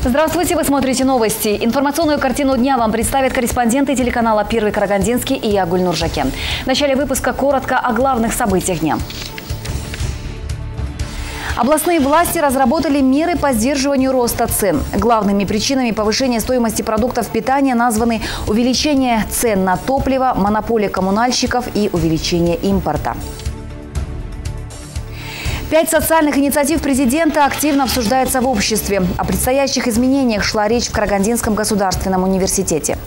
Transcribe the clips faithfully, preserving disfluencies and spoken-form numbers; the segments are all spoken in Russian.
Здравствуйте, вы смотрите новости. Информационную картину дня вам представят корреспонденты телеканала «Первый Карагандинский» и я, Гульнур Жаке. В начале выпуска коротко о главных событиях дня. Областные власти разработали меры по сдерживанию роста цен. Главными причинами повышения стоимости продуктов питания названы увеличение цен на топливо, монополия коммунальщиков и увеличение импорта. Пять социальных инициатив президента активно обсуждаются в обществе. О предстоящих изменениях шла речь в Карагандинском государственном университете.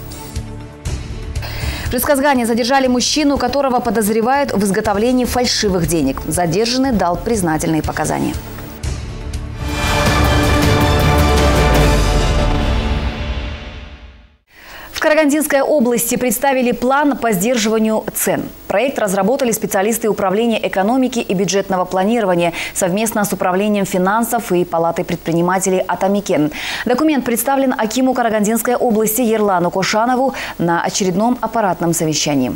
В Жезказгане задержали мужчину, которого подозревают в изготовлении фальшивых денег. Задержанный дал признательные показания. В Карагандинской области представили план по сдерживанию цен. Проект разработали специалисты Управления экономики и бюджетного планирования совместно с Управлением финансов и Палатой предпринимателей Атамикен. Документ представлен акиму Карагандинской области Ерлану Кошанову на очередном аппаратном совещании.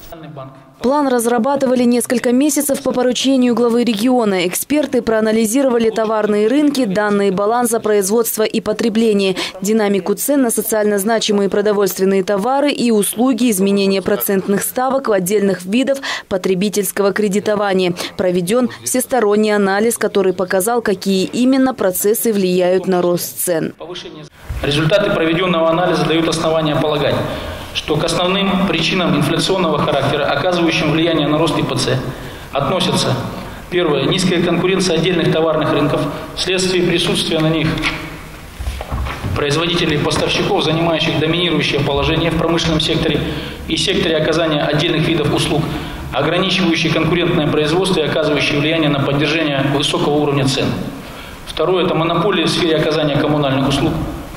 План разрабатывали несколько месяцев по поручению главы региона. Эксперты проанализировали товарные рынки, данные баланса производства и потребления, динамику цен на социально значимые продовольственные товары и услуги, изменения процентных ставок в отдельных видах потребительского кредитования. Проведен всесторонний анализ, который показал, какие именно процессы влияют на рост цен. Результаты проведенного анализа дают основания полагать, что к основным причинам инфляционного характера, оказывающим влияние на рост ИПЦ, относятся: первое – низкая конкуренция отдельных товарных рынков вследствие присутствия на них производителей и поставщиков, занимающих доминирующее положение в промышленном секторе и секторе оказания отдельных видов услуг, ограничивающие конкурентное производство и оказывающие влияние на поддержание высокого уровня цен. Второе – это монополия в сфере оказания коммунальных услуг.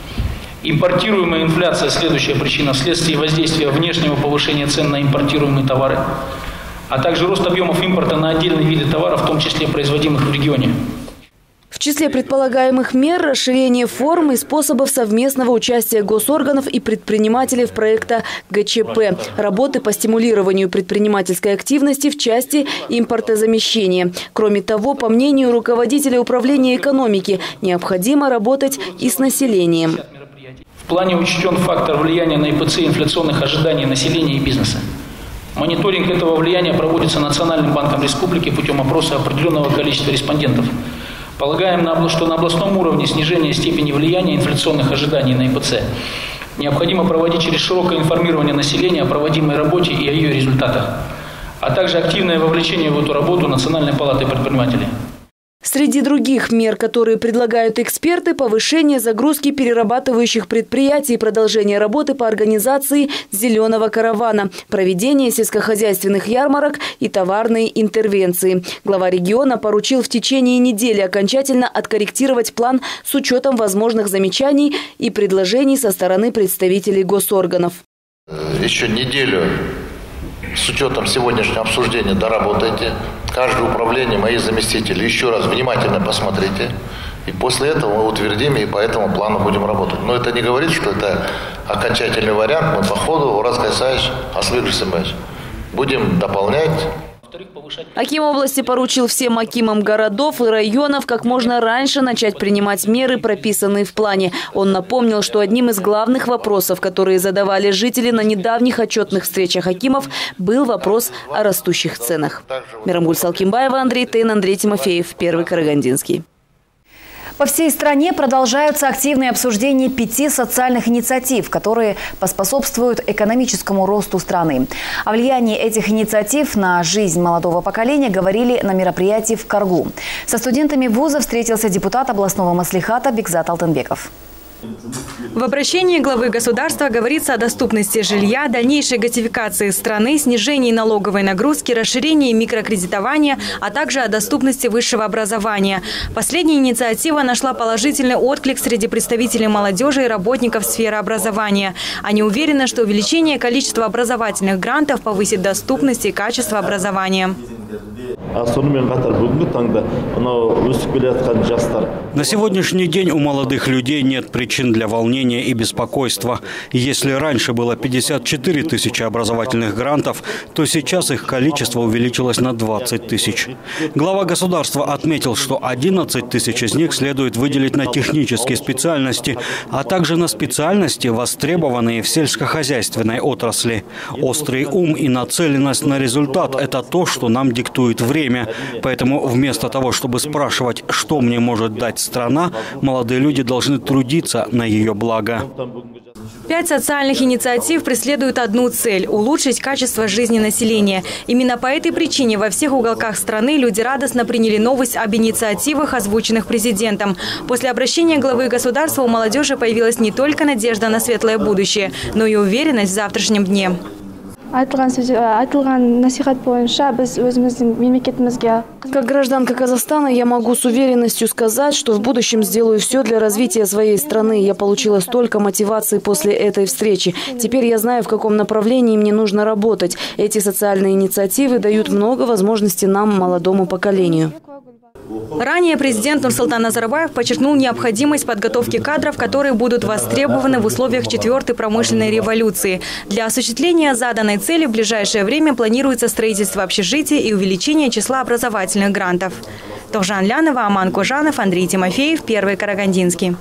Импортируемая инфляция – следующая причина вследствие воздействия внешнего повышения цен на импортируемые товары, а также рост объемов импорта на отдельные виды товаров, в том числе производимых в регионе. В числе предполагаемых мер – расширение форм и способов совместного участия госорганов и предпринимателей в проекта ГЧП, работы по стимулированию предпринимательской активности в части импортозамещения. Кроме того, по мнению руководителя управления экономики, необходимо работать и с населением. В плане учтен фактор влияния на ИПЦ инфляционных ожиданий населения и бизнеса. Мониторинг этого влияния проводится Национальным банком республики путем опроса определенного количества респондентов. Полагаем, что на областном уровне снижение степени влияния инфляционных ожиданий на ИПЦ необходимо проводить через широкое информирование населения о проводимой работе и о ее результатах, а также активное вовлечение в эту работу Национальной палаты предпринимателей. Среди других мер, которые предлагают эксперты, повышение загрузки перерабатывающих предприятий, продолжение работы по организации «Зеленого каравана», проведение сельскохозяйственных ярмарок и товарные интервенции. Глава региона поручил в течение недели окончательно откорректировать план с учетом возможных замечаний и предложений со стороны представителей госорганов. Еще неделю с учетом сегодняшнего обсуждения доработайте. Каждое управление, мои заместители, еще раз внимательно посмотрите. И после этого мы утвердим и по этому плану будем работать. Но это не говорит, что это окончательный вариант. Мы по ходу, Ураз Кайсаевич, Аслык Жусимович, будем дополнять. Аким области поручил всем акимам городов и районов как можно раньше начать принимать меры, прописанные в плане. Он напомнил, что одним из главных вопросов, которые задавали жители на недавних отчетных встречах акимов, был вопрос о растущих ценах. Мирамгуль Салкимбаева, Андрей Тейн, Андрей Тимофеев, Первый Карагандинский. По всей стране продолжаются активные обсуждения пяти социальных инициатив, которые поспособствуют экономическому росту страны. О влиянии этих инициатив на жизнь молодого поколения говорили на мероприятии в Каргу. Со студентами вуза встретился депутат областного маслихата Бекзат Алтынбеков. В обращении главы государства говорится о доступности жилья, дальнейшей газификации страны, снижении налоговой нагрузки, расширении микрокредитования, а также о доступности высшего образования. Последняя инициатива нашла положительный отклик среди представителей молодежи и работников сферы образования. Они уверены, что увеличение количества образовательных грантов повысит доступность и качество образования. На сегодняшний день у молодых людей нет причин для волнения и беспокойства. Если раньше было пятьдесят четыре тысячи образовательных грантов, то сейчас их количество увеличилось на двадцать тысяч. Глава государства отметил, что одиннадцать тысяч из них следует выделить на технические специальности, а также на специальности, востребованные в сельскохозяйственной отрасли. Острый ум и нацеленность на результат – это то, что нам диктует время. Поэтому вместо того, чтобы спрашивать, что мне может дать страна, молодые люди должны трудиться на ее благо. Пять социальных инициатив преследуют одну цель – улучшить качество жизни населения. Именно по этой причине во всех уголках страны люди радостно приняли новость об инициативах, озвученных президентом. После обращения главы государства у молодежи появилась не только надежда на светлое будущее, но и уверенность в завтрашнем дне. Как гражданка Казахстана я могу с уверенностью сказать, что в будущем сделаю все для развития своей страны. Я получила столько мотивации после этой встречи. Теперь я знаю, в каком направлении мне нужно работать. Эти социальные инициативы дают много возможностей нам, молодому поколению. Ранее президент Нурсултан Назарбаев подчеркнул необходимость подготовки кадров, которые будут востребованы в условиях четвертой промышленной революции. Для осуществления заданной цели в ближайшее время планируется строительство общежитий и увеличение числа образовательных грантов. Тохжан Лянова, Аман Кожанов, Андрей Тимофеев, Первый Карагандинский.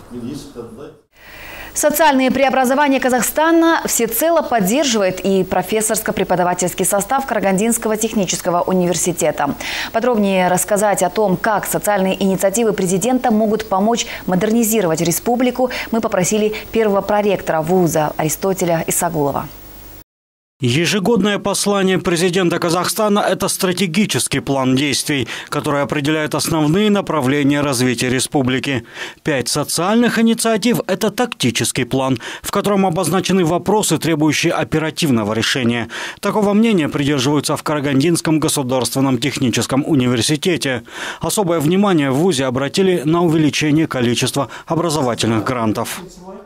Социальные преобразования Казахстана всецело поддерживает и профессорско-преподавательский состав Карагандинского технического университета. Подробнее рассказать о том, как социальные инициативы президента могут помочь модернизировать республику, мы попросили первого проректора вуза Аристотеля Исагулова. Ежегодное послание президента Казахстана – это стратегический план действий, который определяет основные направления развития республики. Пять социальных инициатив – это тактический план, в котором обозначены вопросы, требующие оперативного решения. Такого мнения придерживаются в Карагандинском государственном техническом университете. Особое внимание в вузе обратили на увеличение количества образовательных грантов.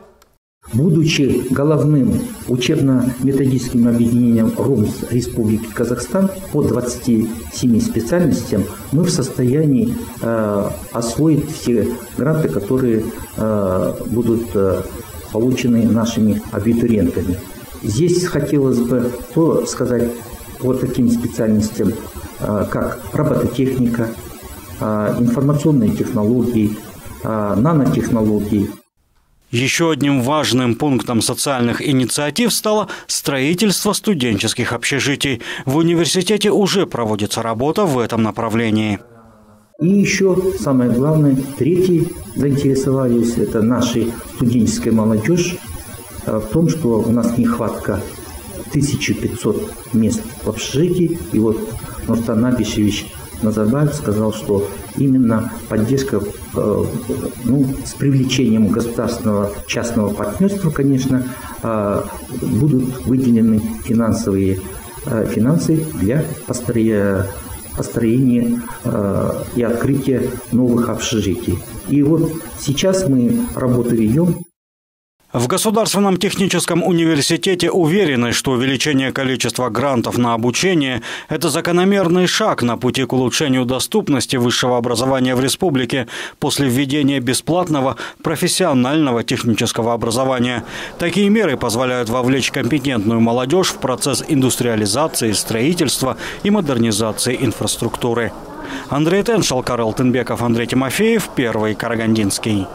Будучи головным учебно-методическим объединением РУМС Республики Казахстан по двадцати семи специальностям, мы в состоянии э, освоить все гранты, которые э, будут э, получены нашими абитуриентами. Здесь хотелось бы то сказать по таким специальностям, э, как робототехника, э, информационные технологии, э, нанотехнологии. Еще одним важным пунктом социальных инициатив стало строительство студенческих общежитий. В университете уже проводится работа в этом направлении. И еще самое главное, третий заинтересовались, это наша студенческая молодежь, в том, что у нас нехватка тысяча пятьсот мест в общежитии. И вот Нурсултан Абишевич Назарбаев сказал, что именно поддержка э, ну, с привлечением государственного частного партнерства, конечно, э, будут выделены финансовые э, финансы для построения, построения э, и открытия новых общежитий. И вот сейчас мы работу ведем. В Государственном техническом университете уверены, что увеличение количества грантов на обучение – это закономерный шаг на пути к улучшению доступности высшего образования в республике после введения бесплатного профессионального технического образования. Такие меры позволяют вовлечь компетентную молодежь в процесс индустриализации, строительства и модернизации инфраструктуры. Андрей Теншал, Карл Тынбеков, Андрей Тимофеев, Первый Карагандинский.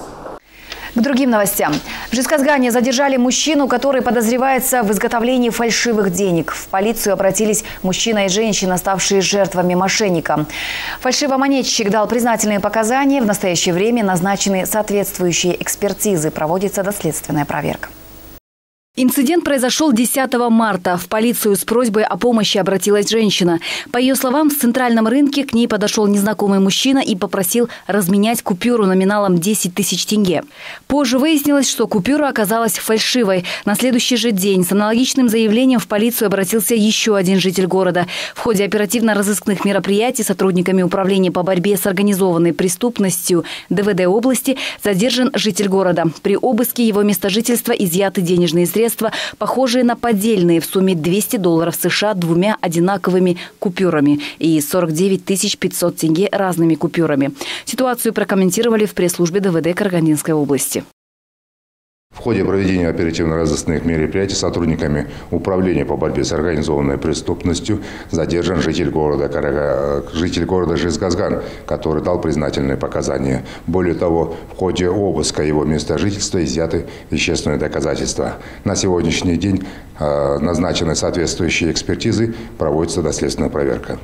К другим новостям. В Жезказгане задержали мужчину, который подозревается в изготовлении фальшивых денег. В полицию обратились мужчина и женщина, ставшие жертвами мошенника. Фальшивомонетчик дал признательные показания. В настоящее время назначены соответствующие экспертизы. Проводится доследственная проверка. Инцидент произошел десятого марта. В полицию с просьбой о помощи обратилась женщина. По ее словам, в центральном рынке к ней подошел незнакомый мужчина и попросил разменять купюру номиналом десять тысяч тенге. Позже выяснилось, что купюра оказалась фальшивой. На следующий же день с аналогичным заявлением в полицию обратился еще один житель города. В ходе оперативно-розыскных мероприятий сотрудниками Управления по борьбе с организованной преступностью ДВД области задержан житель города. При обыске его места жительства изъяты денежные средства средства, похожие на поддельные, в сумме двести долларов США двумя одинаковыми купюрами и сорок девять тысяч пятьсот тенге разными купюрами. Ситуацию прокомментировали в пресс-службе ДВД Карагандинской области. В ходе проведения оперативно-розыскных мероприятий сотрудниками Управления по борьбе с организованной преступностью задержан житель города, Карага... житель города Жезказган, который дал признательные показания. Более того, в ходе обыска его места жительства изъяты вещественные доказательства. На сегодняшний день э, назначены соответствующие экспертизы, проводится доследственная проверка.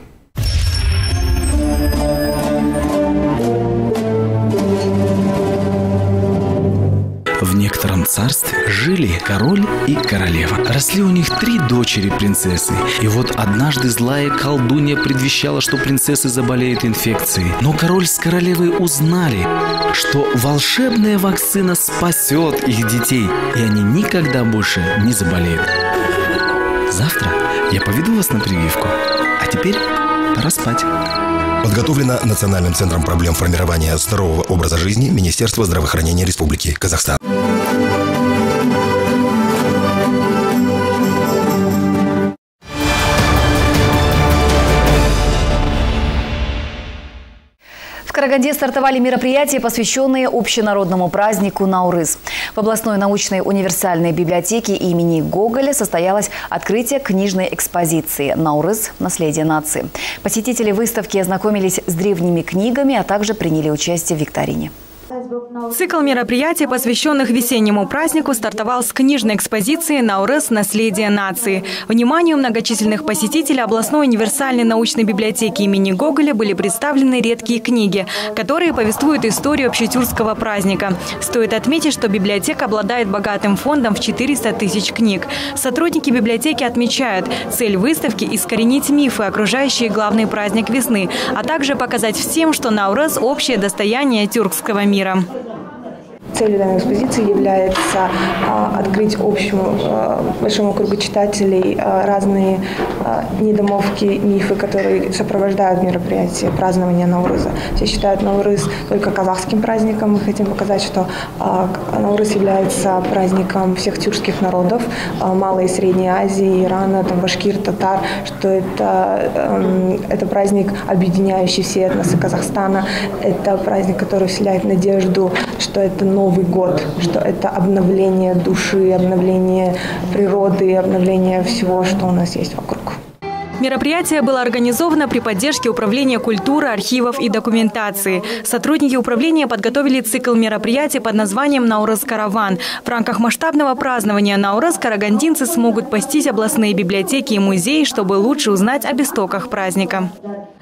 В некотором царстве жили король и королева. Росли у них три дочери-принцессы. И вот однажды злая колдунья предвещала, что принцессы заболеют инфекцией. Но король с королевой узнали, что волшебная вакцина спасет их детей, и они никогда больше не заболеют. Завтра я поведу вас на прививку. А теперь пора спать. Подготовлено Национальным центром проблем формирования здорового образа жизни Министерства здравоохранения Республики Казахстан. В Караганде стартовали мероприятия, посвященные общенародному празднику Наурыз. В областной научной универсальной библиотеке имени Гоголя состоялось открытие книжной экспозиции «Наурыз. Наследие нации». Посетители выставки ознакомились с древними книгами, а также приняли участие в викторине. Цикл мероприятий, посвященных весеннему празднику, стартовал с книжной экспозиции «Наурыз. Наследие нации». Вниманию многочисленных посетителей областной универсальной научной библиотеки имени Гоголя были представлены редкие книги, которые повествуют историю общетюркского праздника. Стоит отметить, что библиотека обладает богатым фондом в четыреста тысяч книг. Сотрудники библиотеки отмечают, цель выставки – искоренить мифы, окружающие главный праздник весны, а также показать всем, что Наурыз – общее достояние тюркского мира. Целью данной экспозиции является а, открыть общему а, большому кругу читателей а, разные а, недомовки, мифы, которые сопровождают мероприятие празднования Наурыза. Все считают Наурыз только казахским праздником. Мы хотим показать, что а, Наурыз является праздником всех тюркских народов, а, Малой и Средней Азии, Ирана, там, башкир, татар, что это, а, это праздник, объединяющий все этносы Казахстана. Это праздник, который вселяет надежду, что это Новый год, что это обновление души, обновление природы, обновление всего, что у нас есть вокруг. Мероприятие было организовано при поддержке Управления культуры, архивов и документации. Сотрудники управления подготовили цикл мероприятий под названием «Наурыз-караван». В рамках масштабного празднования Наурыз карагандинцы смогут посетить областные библиотеки и музеи, чтобы лучше узнать об истоках праздника.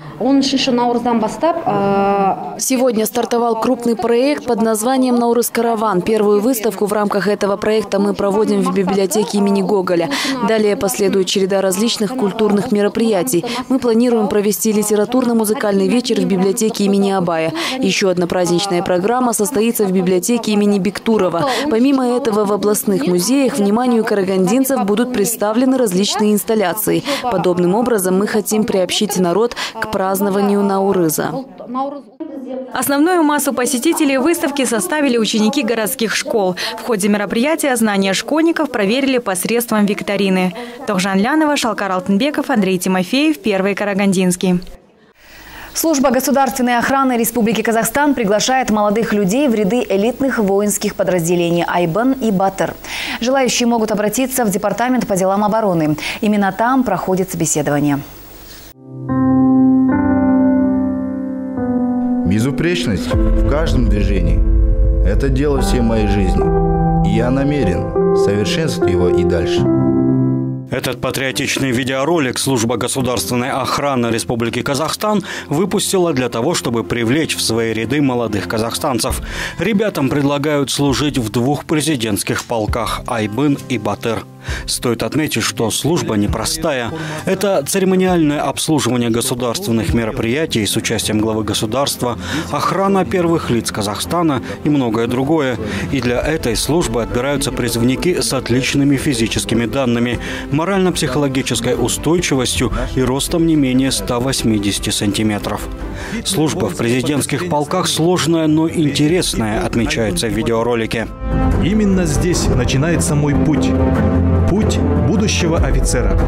Сегодня стартовал крупный проект под названием «Наурыз-караван». Первую выставку в рамках этого проекта мы проводим в библиотеке имени Гоголя. Далее последует череда различных культурных мероприятий. Мы планируем провести литературно-музыкальный вечер в библиотеке имени Абая. Еще одна праздничная программа состоится в библиотеке имени Бектурова. Помимо этого, в областных музеях вниманию карагандинцев будут представлены различные инсталляции. Подобным образом мы хотим приобщить народ к празднованию Наурыза. Основную массу посетителей выставки составили ученики городских школ. В ходе мероприятия знания школьников проверили посредством викторины. Тохжан Лянова, Шалкар Алтынбеков, Андрей Тимофеев, Первый Карагандинский. Служба государственной охраны Республики Казахстан приглашает молодых людей в ряды элитных воинских подразделений Айбын и Батыр. Желающие могут обратиться в Департамент по делам обороны. Именно там проходит собеседование. Безупречность в каждом движении – это дело всей моей жизни, и я намерен совершенствовать его и дальше. Этот патриотичный видеоролик служба государственной охраны Республики Казахстан выпустила для того, чтобы привлечь в свои ряды молодых казахстанцев. Ребятам предлагают служить в двух президентских полках Айбын и Батыр. Стоит отметить, что служба непростая. Это церемониальное обслуживание государственных мероприятий с участием главы государства, охрана первых лиц Казахстана и многое другое. И для этой службы отбираются призывники с отличными физическими данными, морально-психологической устойчивостью и ростом не менее ста восьмидесяти сантиметров. Служба в президентских полках сложная, но интересная, отмечается в видеоролике. Именно здесь начинается мой путь. Путь будущего офицера.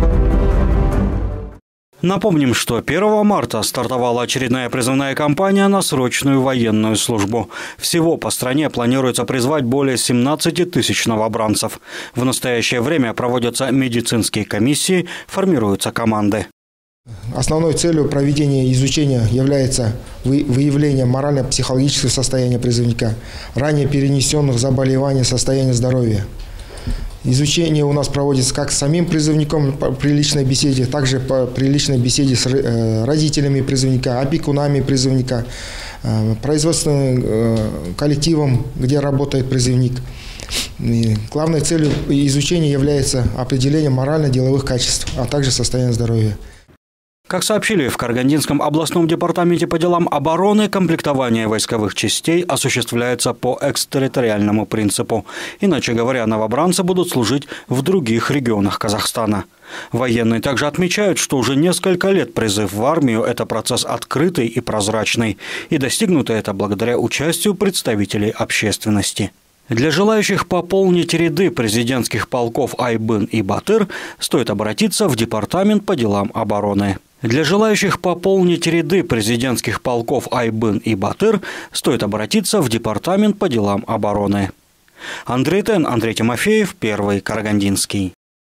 Напомним, что первого марта стартовала очередная призывная кампания на срочную военную службу. Всего по стране планируется призвать более семнадцати тысяч новобранцев. В настоящее время проводятся медицинские комиссии, формируются команды. Основной целью проведения изучения является выявление морально-психологического состояния призывника, ранее перенесенных заболеваний, состояния здоровья. Изучение у нас проводится как с самим призывником при личной беседе, также при личной беседе с родителями призывника, опекунами призывника, производственным коллективом, где работает призывник. И главной целью изучения является определение морально-деловых качеств, а также состояния здоровья. Как сообщили в Карагандинском областном департаменте по делам обороны, комплектование войсковых частей осуществляется по экстерриториальному принципу. Иначе говоря, новобранцы будут служить в других регионах Казахстана. Военные также отмечают, что уже несколько лет призыв в армию – это процесс открытый и прозрачный. И достигнуто это благодаря участию представителей общественности. Для желающих пополнить ряды президентских полков Айбын и Батыр стоит обратиться в Департамент по делам обороны. Для желающих пополнить ряды президентских полков Айбын и Батыр стоит обратиться в Департамент по делам обороны. Андрей Тен, Андрей Тимофеев, Первый Карагандинский.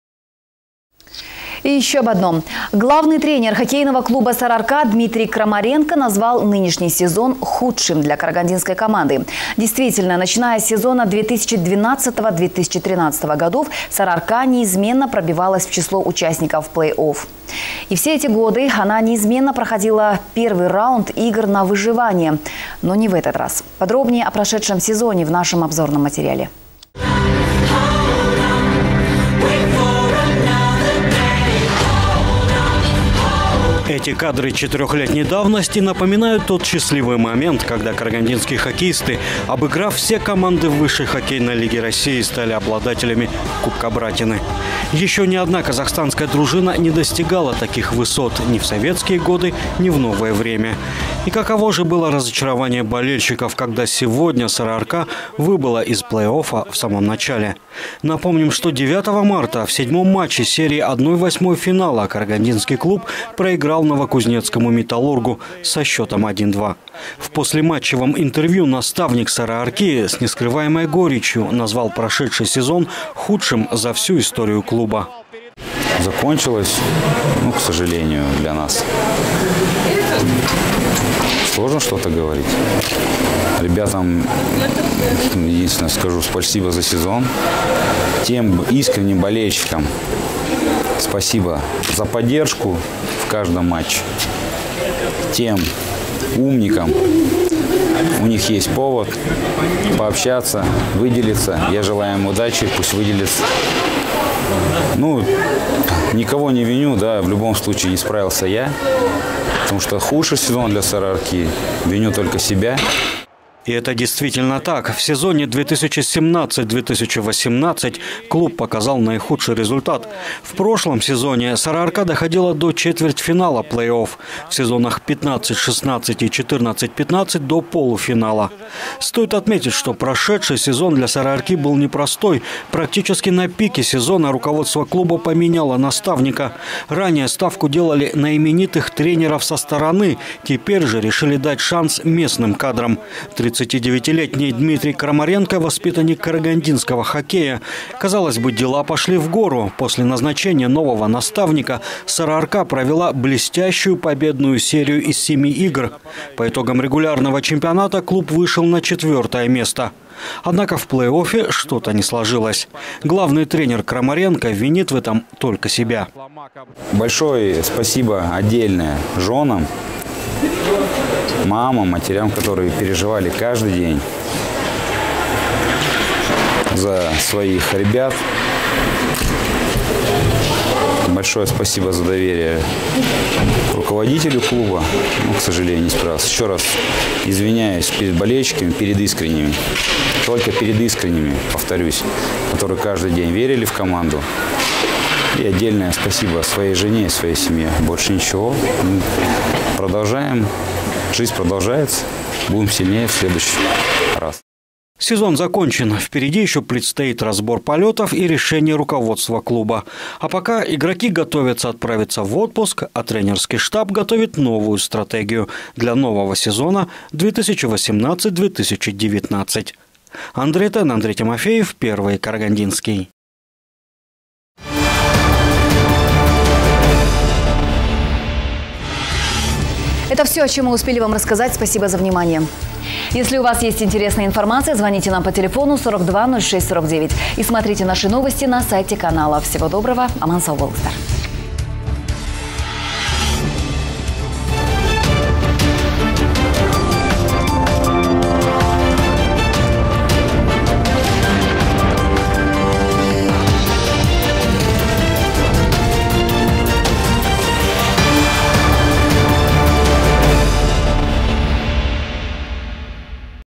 И еще об одном. Главный тренер хоккейного клуба «Сарыарка» Дмитрий Крамаренко назвал нынешний сезон худшим для карагандинской команды. Действительно, начиная с сезона две тысячи двенадцатого — две тысячи тринадцатого годов «Сарыарка» неизменно пробивалась в число участников плей-офф. И все эти годы она неизменно проходила первый раунд игр на выживание. Но не в этот раз. Подробнее о прошедшем сезоне в нашем обзорном материале. Эти кадры четырехлетней давности напоминают тот счастливый момент, когда карагандинские хоккеисты, обыграв все команды высшей хоккейной лиги России, стали обладателями Кубка Братины. Еще ни одна казахстанская дружина не достигала таких высот ни в советские годы, ни в новое время. И каково же было разочарование болельщиков, когда сегодня «Сарыарка» выбыла из плей-оффа в самом начале. Напомним, что девятого марта в седьмом матче серии одна восьмая финала карагандинский клуб проиграл новокузнецкому «Металлургу» со счетом один-два. В послематчевом интервью наставник «Сарыарки» с нескрываемой горечью назвал прошедший сезон худшим за всю историю клуба. Закончилось, ну, к сожалению, для нас. Сложно что-то говорить. Ребятам, единственное, скажу спасибо за сезон. Тем искренним болельщикам спасибо за поддержку в каждом матче. Тем умникам, у них есть повод пообщаться, выделиться. Я желаю им удачи, пусть выделятся. Ну, никого не виню, да, в любом случае не справился я. Потому что худший сезон для «Сарыарки», виню только себя. И это действительно так. В сезоне две тысячи семнадцатом — две тысячи восемнадцатом клуб показал наихудший результат. В прошлом сезоне «Сарыарка» доходила до четвертьфинала плей-офф. В сезонах пятнадцать шестнадцать и четырнадцать пятнадцать до полуфинала. Стоит отметить, что прошедший сезон для «Сарыарки» был непростой. Практически на пике сезона руководство клуба поменяло наставника. Ранее ставку делали на именитых тренеров со стороны. Теперь же решили дать шанс местным кадрам. тридцатидевятилетний Дмитрий Крамаренко – воспитанник карагандинского хоккея. Казалось бы, дела пошли в гору. После назначения нового наставника «Сарыарка» провела блестящую победную серию из семи игр. По итогам регулярного чемпионата клуб вышел на четвертое место. Однако в плей-оффе что-то не сложилось. Главный тренер Крамаренко винит в этом только себя. Большое спасибо отдельное женам, мамам, матерям, которые переживали каждый день за своих ребят. Большое спасибо за доверие руководителю клуба. Ну, к сожалению, не справился. Еще раз извиняюсь перед болельщиками, перед искренними. Только перед искренними, повторюсь, которые каждый день верили в команду. И отдельное спасибо своей жене и своей семье. Больше ничего. Продолжаем. Жизнь продолжается. Будем сильнее в следующий раз. Сезон закончен. Впереди еще предстоит разбор полетов и решение руководства клуба. А пока игроки готовятся отправиться в отпуск, а тренерский штаб готовит новую стратегию для нового сезона две тысячи восемнадцать — две тысячи девятнадцать. Андрей Тен, Андрей Тимофеев, Первый Карагандинский. Это все, о чем мы успели вам рассказать. Спасибо за внимание. Если у вас есть интересная информация, звоните нам по телефону сорок два ноль шесть сорок девять и смотрите наши новости на сайте канала. Всего доброго. Аман сау болыңыздар.